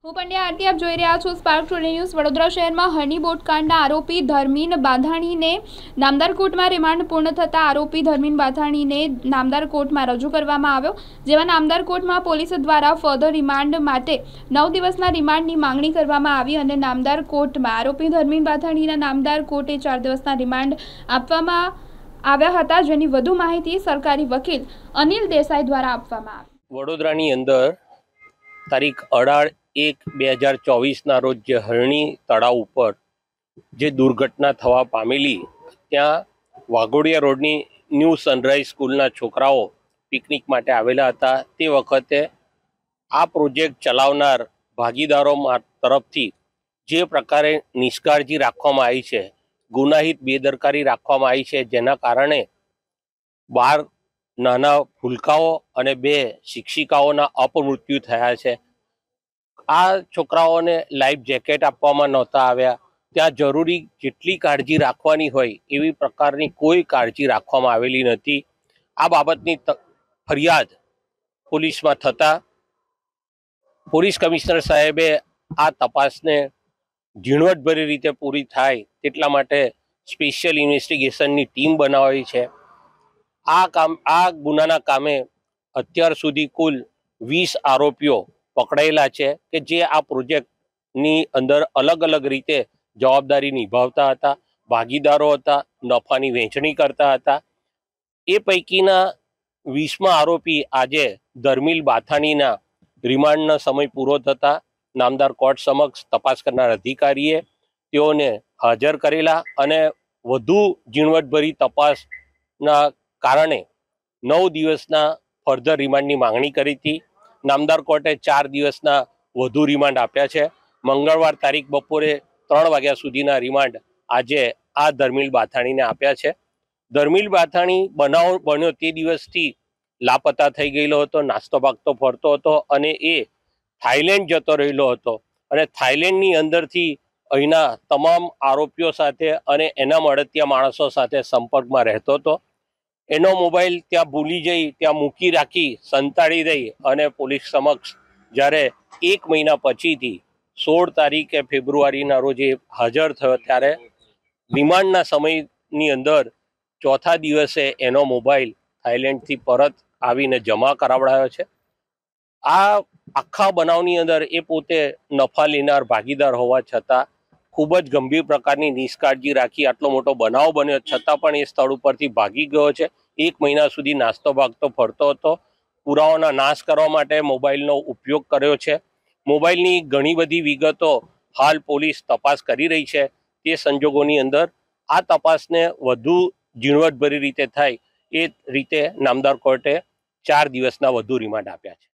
હું પંડ્યા આરતી, આપ જોઈ રહ્યા છો સ્પાર્ક ટુડે ન્યૂઝ। વડોદરા શહેરમાં હની બોટકાંડના આરોપી ધર્મીન બાંધાણીને નામદાર કોર્ટમાં રિમાન્ડ પૂર્ણ થતા આરોપી ધર્મીન બાંધાણીને નામદાર કોર્ટમાં રજૂ કરવામાં આવ્યો, જેમાં નામદાર કોર્ટમાં પોલીસ દ્વારા ફર્ધર રિમાન્ડ માટે 9 દિવસના રિમાન્ડની માંગણી કરવામાં આવી અને નામદાર કોર્ટમાં આરોપી ધર્મીન બાંધાણીના નામદાર કોર્ટે 4 દિવસના રિમાન્ડ આપવામાં આવ્યા હતા, જેની વધુ માહિતી સરકારી વકીલ અનિલ દેસાઈ દ્વારા આપવામાં આવી। વડોદરાની અંદર તારીખ 18/1/2024 રોજ જે હરણી તળાવ ઉપર જે દુર્ઘટના થવા પામેલી, ત્યાં વાઘોડિયા રોડની ન્યૂ સનરાઈઝ સ્કૂલના છોકરાઓ પિકનિક માટે આવેલા હતા। તે વખતે આ પ્રોજેક્ટ ચલાવનાર ભાગીદારો તરફથી જે પ્રકારે નિષ્કાળજી રાખવામાં આવી છે, ગુનાહિત બેદરકારી રાખવામાં આવી છે, જેના કારણે 12 નાના ભૂલકાઓ અને 2 શિક્ષિકાઓના અપમૃત્યુ થયા છે। આ છોકરાઓને લાઈફ જેકેટ આપવામાં નહોતા આવ્યા, ત્યાં જરૂરી જેટલી કાળજી રાખવાની હોય એવી પ્રકારની કોઈ કાળજી રાખવામાં આવેલી નથી। આ બાબતની ફરિયાદ પોલીસમાં થતાં પોલીસ કમિશનર સાહેબે આ તપાસને ઝીણવટભરી રીતે પૂરી થાય તેટલા માટે સ્પેશિયલ ઇન્વેસ્ટિગેશનની ટીમ બનાવી છે। આ ગુનાના કામે અત્યાર સુધી કુલ 20 આરોપીઓ પકડાયેલા છે કે જે આ પ્રોજેક્ટની અંદર અલગ અલગ રીતે જવાબદારી નિભાવતા હતા, ભાગીદારો હતા, નફાની વહેંચણી કરતા હતા। એ પૈકીના 20મા આરોપી આજે ધર્મીલ બાંધાણીના રિમાન્ડનો સમય પૂરો થતાં નામદાર કોર્ટ સમક્ષ તપાસ કરનાર અધિકારીએ તેઓને હાજર કરેલા અને વધુ ઝીણવટભરી તપાસના કારણે 9 દિવસના ફર્ધર રિમાન્ડની માંગણી કરી હતી। નામદાર કોર્ટે 4 દિવસના વધુ રિમાન્ડ આપ્યા છે। મંગળવાર તારીખ બપોરે 3 વાગ્યા સુધીના રિમાન્ડ આજે આ ધર્મીલ બાંધાણીને આપ્યા છે। ધર્મીલ બાંધાણી બનાવ બન્યો તે દિવસથી લાપતા થઈ ગયેલો હતો, નાસ્તો ભાગતો ફરતો હતો અને એ થાઈલેન્ડ જતો રહેલો હતો અને થાઈલેન્ડની અંદરથી અહીંના તમામ આરોપીઓ સાથે અને એના મળતિયા માણસો સાથે સંપર્કમાં રહેતો હતો। એનો મોબાઈલ ત્યાં ભૂલી જઈ, ત્યાં મૂકી રાખી, સંતાડી દઈ અને પોલીસ સમક્ષ જ્યારે 1 મહિના પછીથી 16 તારીખે ફેબ્રુઆરીના રોજે હાજર થયો, ત્યારે રિમાન્ડના સમયની અંદર ચોથા દિવસે એનો મોબાઈલ થાઈલેન્ડથી પરત આવીને જમા કરાવડાયો છે। આ આખા બનાવની અંદર એ પોતે નફા લેનાર ભાગીદાર હોવા છતાં ખૂબ જ ગંભીર પ્રકારની નિષ્કાળજી રાખી આટલો મોટો બનાવ બન્યો છતાં પણ એ સ્થળ ઉપરથી ભાગી ગયો છે। 1 મહિના સુધી નાસ્તો ભાગતો ફરતો હતો, પુરાવાના નાશ કરવા માટે મોબાઈલનો ઉપયોગ કર્યો છે। મોબાઈલની ઘણી બધી વિગતો હાલ પોલીસ તપાસ કરી રહી છે। તે સંજોગોની અંદર આ તપાસને વધુ ઝીણવટભરી રીતે થાય એ રીતે નામદાર કોર્ટે 4 દિવસના વધુ રિમાન્ડ આપ્યા છે।